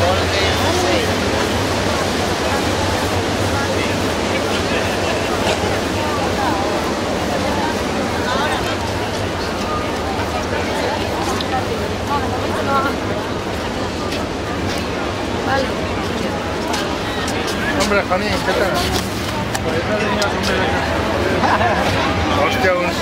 Vale. Hombre, Jani, ¿qué tal? Por esa línea de hostia, un...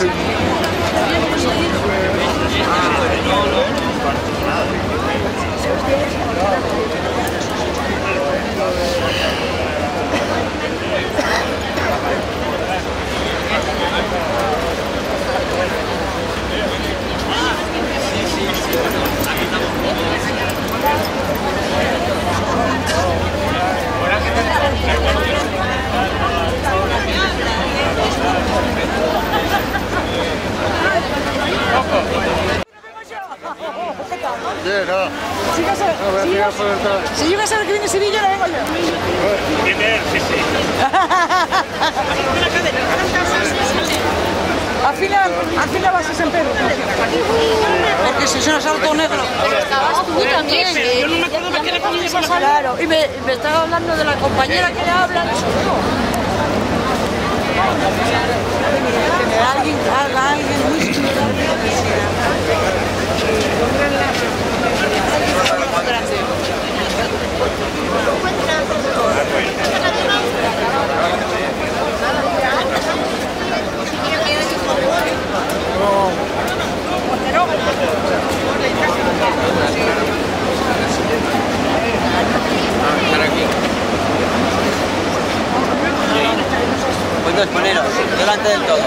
Si yo voy a saber que viene Sevilla, no vengo yo. Al final vas a San Pedro. Porque si se nos saltó negro. Estabas tú también. Yo no me acuerdo de qué le ponía esa. Claro, y me estaba hablando de la compañera que le habla. Alguien Pues poneros delante del todo.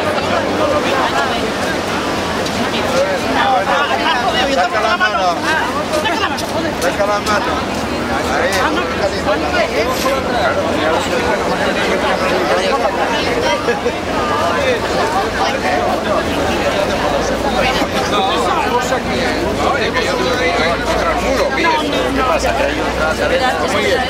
Saca la mano. Saca la mano. ¿Qué pasa? Que hay otra... Muy bien.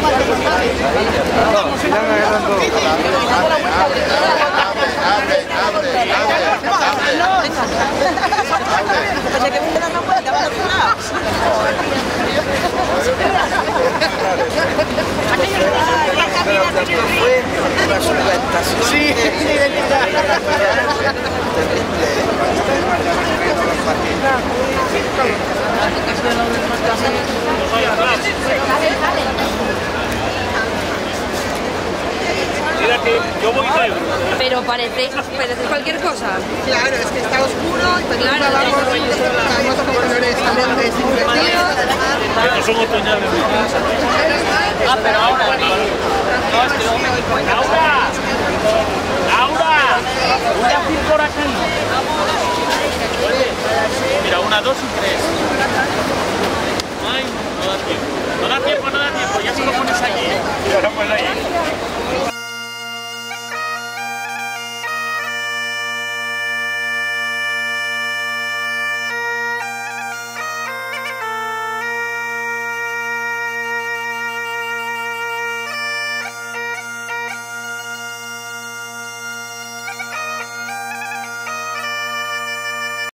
Sí, Mira que yo voy a ir. Pero parece cualquier cosa. Claro, es que está oscuro y también vamos con colores también divertidos. Que son otoñales. Ah, pero ahora. ¡Laura! ¡Laura! Una por aquí. Mira, 1, 2 y 3. Ay, no da tiempo. No da tiempo, no da tiempo. Ya se lo pones allí. Ya lo pones ahí.